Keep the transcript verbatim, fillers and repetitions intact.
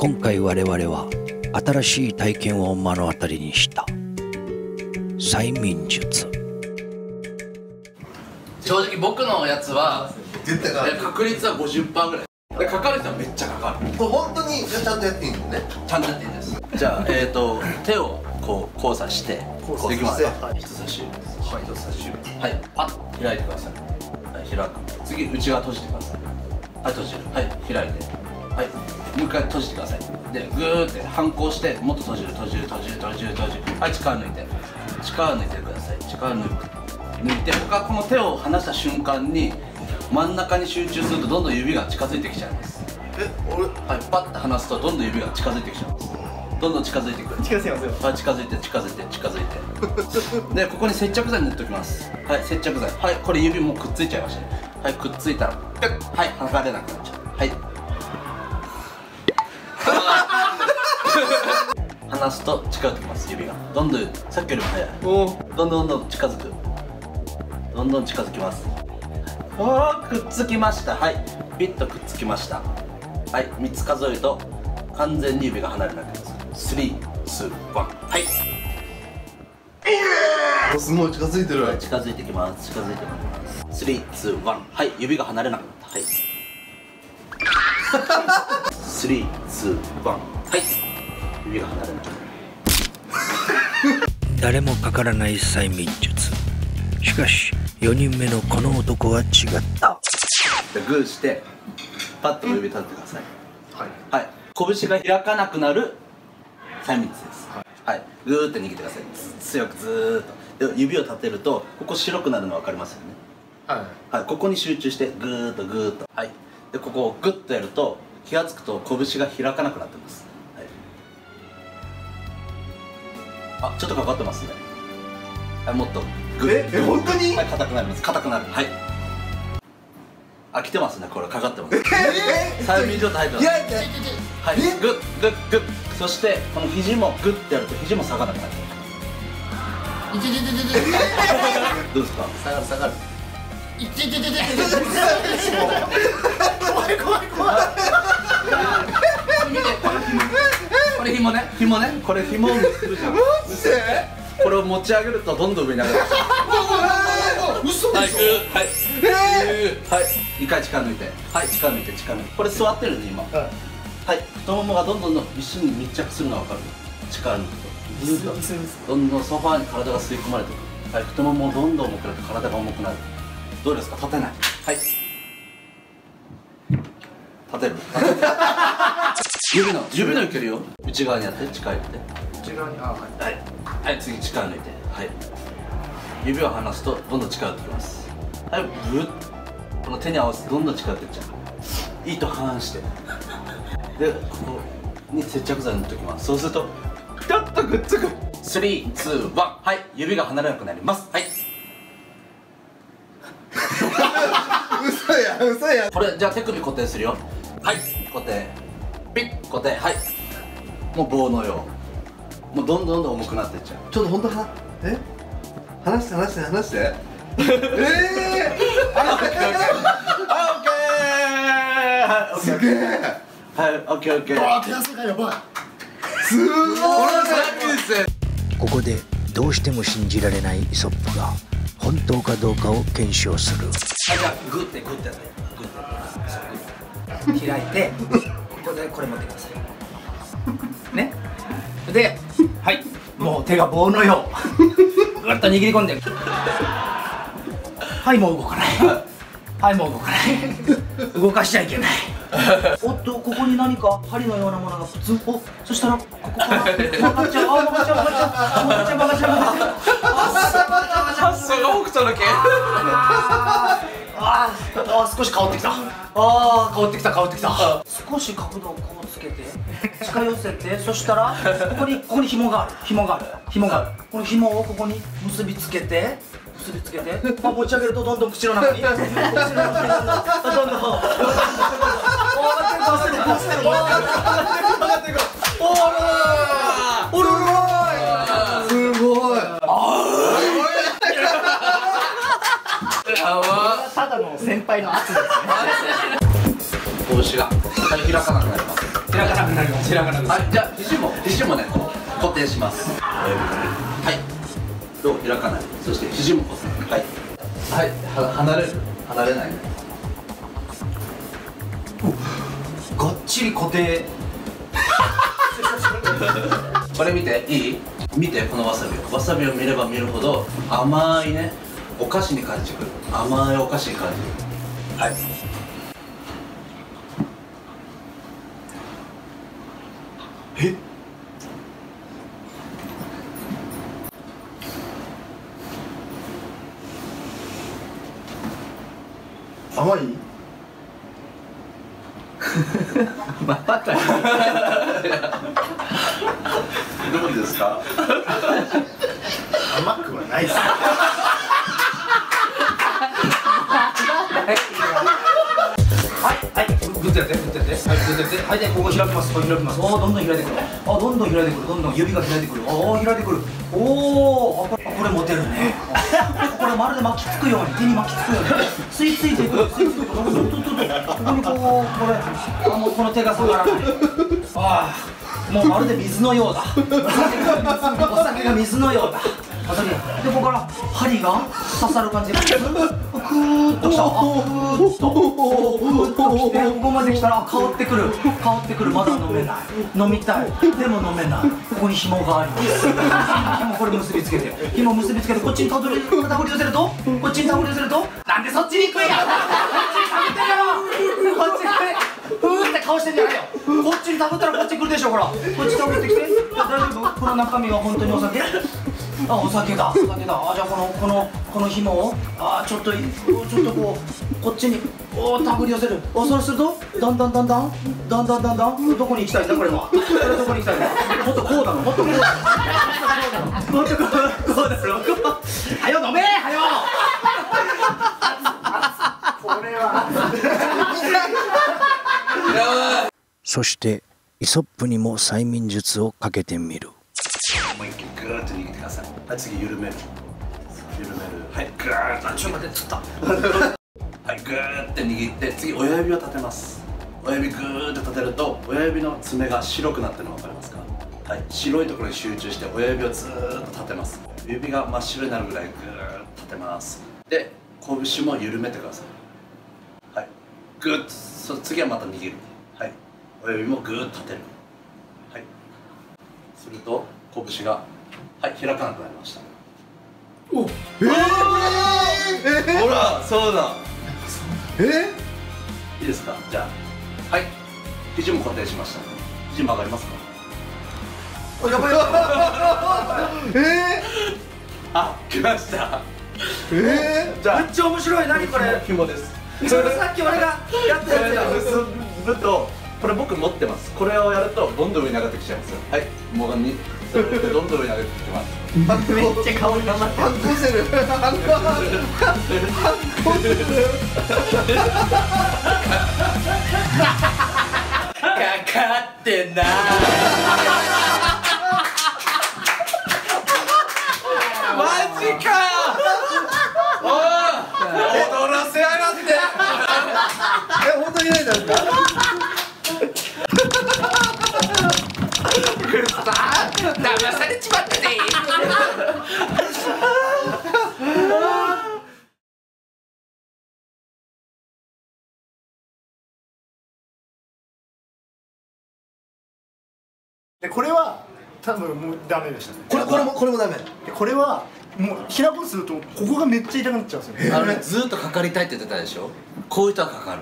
今回我々は新しい体験を目の当たりにした催眠術。 正直僕のやつは絶対かかる。 確率は ごじゅっパーセント ぐらいで、かかる人はめっちゃかかる。 これ本当にちゃんとやっていいのね。 ちゃんとやっていいんです。じゃあえーと手をこう交差してこうできます。はい、人差し指、はい、人差し指、はい、パッと開いてください。はい、開く。次内側閉じてください。はい、閉じる。はい、開いて、はい、もう一回閉じてください。でグーって反抗してもっと閉じる閉じる閉じる閉じる閉じる。はい、力抜いて、力抜いてください。力抜いて抜いて、僕はこの手を離した瞬間に真ん中に集中するとどんどん指が近づいてきちゃいます。 え、俺、 はい、パッと離すとどんどん指が近づいてきちゃいます。どんどん近づいていく。 近づいてますよ。 はい、近づいて近づいて近づいてで、ここに接着剤塗っておきます。はい、接着剤。はい、これ指もうくっついちゃいましたね。はい、くっついたらはい、剥がれなくなっちゃう。はい離すと近づきます。指がどんどんさっきよりも速い。おどんどんどんどん近づく。どんどん近づきます。おー、くっつきました。はい、ピッとくっつきました。はい、みっつ数えると完全に指が離れなくなります。スリー、ツー、ワン。はい、 すごい近づいてる。 近づいてきます。近づいてきます。スリー、ツー、ワン。はい、指が離れなくなった。はい、スリー、ツー、ワン。はい、指が離れなくなった。 誰もかからない催眠術。しかしよにんめのこの男は違った。 グーしてパッと指立ててください。 はい。 はい、拳が開かなくなる催眠術です。はい、グーって握ってください。強くずーっと。で指を立てるとここ白くなるの分かりますよね。 はい。 はい、ここに集中してグーッとグーッと。はい、でここをグッとやると気が付くと拳が開かなくなってます。はい、あ、ちょっとかかってますね。はい、もっとグッ。 え、え、本当に？ はい、硬くなります。硬くなる。はい、あ、来てますね。これかかってます。 え、 催眠状態入ってます。 いやいやいや、 はい、グッグッグッ。そしてこの肘もグッてやると肘も下がらなくなる。 いててててて。 どうですか？ 下がる下がる。 いててててて。怖い怖い怖い。 見て、これ紐ね、紐ね、これ紐を結ぶじゃん。 マジで？ これを持ち上げるとどんどん上に上がる。 嘘でしょ？ はい、はい、にかい力抜いて、はい、力抜いて力抜いて。これ座ってるね今。はい、太ももがどんどんどん一緒に密着するのが分かる。力抜くとどんどんソファーに体が吸い込まれていく。はい、太ももどんどん重くなって体が重くなる。どうですか？立てない。はい、立てる。指の指のいけるよ。内側にやって、力入れて内側に、あ、はいはい、はい、次力抜いて、はい、指を離すとどんどん力が出てきます。はい、ブッ、この手に合わせてどんどん力が出てっちゃう。いいと反してで、ここに接着剤塗っておきます。そうするとピタッとくっつく。スリー、ツー、ワン。はい、指が離れなくなります。はい、 嘘や嘘や。 これじゃあ手首固定するよ。はい、固定、ピッ、固定。はい、もう棒のよう、もうどんどんどん重くなっていっちゃう。 ちょっと本当は、え？話して話して話して。ええ。 あ、オッケーオッケー。あ、オッケー。 すげえ。 はい、オッケーオッケー。 あ、手汗がやばい。 すごい。 ここでどうしても信じられないイソップが本当かどうかを検証する。 はい、じゃあグッてグッてやって、グッて開いて、ここでこれ持ってくださいね。で、はい、もう手が棒のようぐっと握り込んで、はい、もう動かない。はい、もう動かない。動かしちゃいけない。おっと、ここに何か針のようなものが普通。お、そしたらここから曲がっちゃう。あ、曲がっちゃう曲がっちゃう曲がっちゃう曲がっちゃう曲がっちゃう。発想が北斗の拳。ああ、少し変わってきた。ああ、変わってきた変わってきた。少し角度をこうつけて近寄せて、そしたらここにここに紐がある紐がある紐がある。この紐をここに結びつけて結びつけて、あ、持ち上げるとどんどん口の中に口の中にどんどんどんどん上がってる上がってる上がってる上がってる。おー、おろろすごい。 ただの先輩の圧ですね。 拳が開かなくなります。 開かなくなります。開かなくなります。 はい、じゃあ肘も肘もねこう固定します。はいどう開かない。そして肘も固定。はいはいは離れる離れないね。 がっちり固定。 これ見ていい？見てこのわさびをわさびを見れば見るほど甘いねお菓子に感じてくる。甘いお菓子に感じる。はいえ甘いまたどうですか？ 甘くはないっす。 はいはい、グッとやってグッとやって、はいグッとやって、はいでここ開きます。ここ開きます。おおどんどん開いてくる。あどんどん開いてくる。どんどん指が開いてくる。おお開いてくる。おおこれこれ持てるね。これまるで巻きつくように手に巻きつくように吸い付いていく。吸い付いていく。ここにこうこれあもうこの手が下がらない。ああもうまるで水のようだ。お酒が水のようだ。お酒でここから針が刺さる感じでクーッときた。クーッとクーッときてここまで来たら香ってくる香ってくる。まだ飲めない飲みたいでも飲めない。ここに紐があります。紐これ結びつけて紐結びつけてこっちにたどりたどり寄せるとこっちにたどり寄せるとなんでそっちに行くんや。こっちにたぶってるやろ。こっちにふーって顔してんじゃないよ。こっちにたぶったらこっち来るでしょ。ほらこっちたぶってきて大丈夫。この中身は本当にお酒。あお酒だお酒だ。あじゃあこのこのこの紐をあちょっとちょっとこうこっちにお手繰り寄せる。おそうするとだんだんだんだんだんだんだんだんどこに行きたいんだこれは。これどこに行きたいんだ。もっとこうだろもっとこうだろもっとこうこうだろ。はよ飲めはよ。 これはそしてイソップにも催眠術をかけてみる。 もう一回グーッと握ってください。はい次緩める緩める。はいグーッとちょっと待ってつったはいグーッて握って次親指を立てます。親指グーッと立てると親指の爪が白くなってるの分かりますか？はい白いところに集中して親指をずーっと立てます。指が真っ白になるぐらいグーッと立てます。で拳も緩めてください。はいグーッとそ次はまた握る。はい親指もグーッと立てる。はいすると拳がはい開かなくなりました。 おえー、 ほらそうだ。 えいいですか？じゃあはい肘も固定しました。肘曲がりますか？ ー、やばいやばいえあ来ました。 ー、えじゃあめっちゃ面白い。何これ。 紐です。 それさっき俺がやったやつや。 結ぶとこれ僕持ってます。これをやるとどんどん上に上がってきちゃいますよ。はいもうにそれでどんどん上に上がってきます。 ー、めっちゃ顔に頑張って反抗してる反抗反抗してるかかってない。 マジかよ。おい踊らせやがって。 え、本当にないんですか？ 騙されちまったぜ。 でこれは多分もうダメでしたね。 これこれもこれもダメ。 でこれはもう開こうとするとここがめっちゃ痛くなっちゃうんですよ。 あのねずーっとかかりたいって言ってたでしょ。こういう人はかかる。